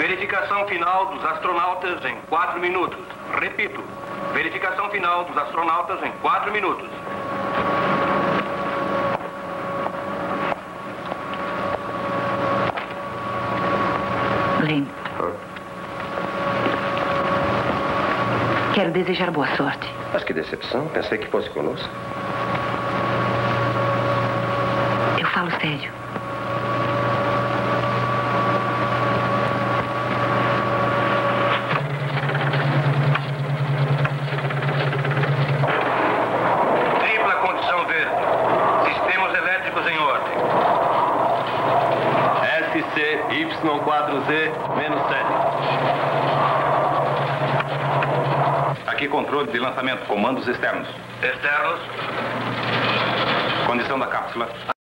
Verificação final dos astronautas em 4 minutos. Repito, verificação final dos astronautas em 4 minutos. Glenn. Quero desejar boa sorte. Mas que decepção. Pensei que fosse conosco. Eu falo sério. Tripla condição verde. Sistemas elétricos em ordem. SCY4Z-7. Aqui controle de lançamento, comandos externos. Externos. Condição da cápsula.